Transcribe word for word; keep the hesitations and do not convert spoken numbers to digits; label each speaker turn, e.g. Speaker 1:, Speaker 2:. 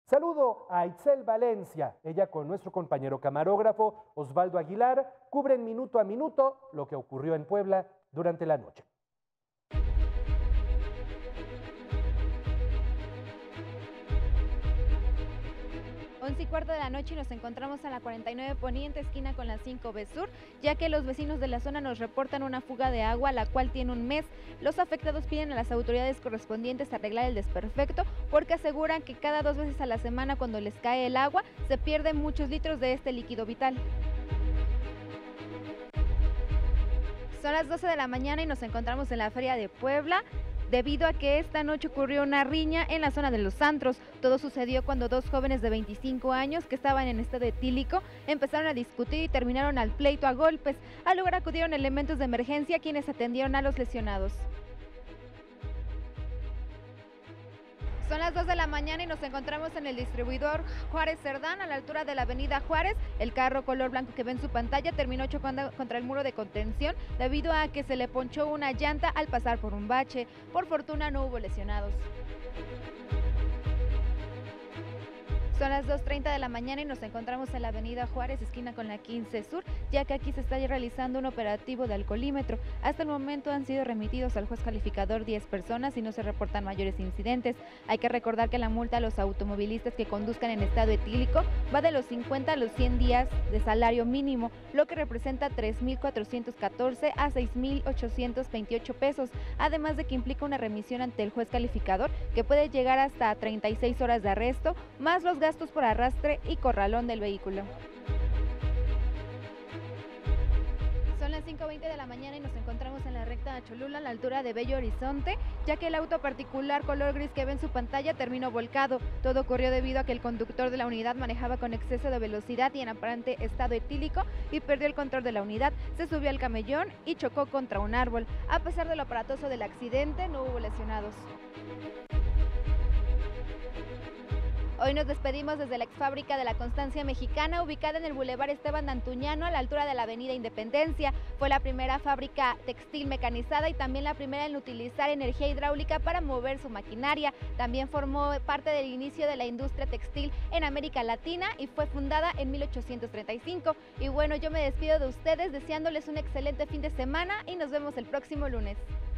Speaker 1: Saludo a Itzel Valencia, ella con nuestro compañero camarógrafo Osvaldo Aguilar, cubren minuto a minuto lo que ocurrió en Puebla durante la noche.
Speaker 2: once y cuarto de la noche y nos encontramos a la cuarenta y nueve Poniente, esquina con la cinco B Sur, ya que los vecinos de la zona nos reportan una fuga de agua, la cual tiene un mes. Los afectados piden a las autoridades correspondientes arreglar el desperfecto, porque aseguran que cada dos veces a la semana, cuando les cae el agua, se pierden muchos litros de este líquido vital. Son las doce de la mañana y nos encontramos en la Feria de Puebla, debido a que esta noche ocurrió una riña en la zona de los antros. Todo sucedió cuando dos jóvenes de veinticinco años que estaban en estado etílico empezaron a discutir y terminaron al pleito a golpes. Al lugar acudieron elementos de emergencia quienes atendieron a los lesionados. Son las dos de la mañana y nos encontramos en el distribuidor Juárez Cerdán, a la altura de la avenida Juárez. El carro color blanco que ve en su pantalla terminó chocando contra el muro de contención debido a que se le ponchó una llanta al pasar por un bache. Por fortuna no hubo lesionados. Son las dos treinta de la mañana y nos encontramos en la avenida Juárez, esquina con la quince Sur, ya que aquí se está realizando un operativo de alcoholímetro. Hasta el momento han sido remitidos al juez calificador diez personas y no se reportan mayores incidentes. Hay que recordar que la multa a los automovilistas que conduzcan en estado etílico va de los cincuenta a los cien días de salario mínimo, lo que representa tres mil cuatrocientos catorce a seis mil ochocientos veintiocho pesos, además de que implica una remisión ante el juez calificador que puede llegar hasta treinta y seis horas de arresto, más los gastos gastos por arrastre y corralón del vehículo. Son las cinco veinte de la mañana y nos encontramos en la recta de Cholula, a la altura de Bello Horizonte, ya que el auto particular color gris que ve en su pantalla terminó volcado. Todo ocurrió debido a que el conductor de la unidad manejaba con exceso de velocidad y en aparente estado etílico y perdió el control de la unidad, se subió al camellón y chocó contra un árbol. A pesar de lo aparatoso del accidente, no hubo lesionados. Hoy nos despedimos desde la exfábrica de la Constancia Mexicana, ubicada en el Boulevard Esteban Antuñano, a la altura de la Avenida Independencia. Fue la primera fábrica textil mecanizada y también la primera en utilizar energía hidráulica para mover su maquinaria. También formó parte del inicio de la industria textil en América Latina y fue fundada en mil ochocientos treinta y cinco. Y bueno, yo me despido de ustedes deseándoles un excelente fin de semana y nos vemos el próximo lunes.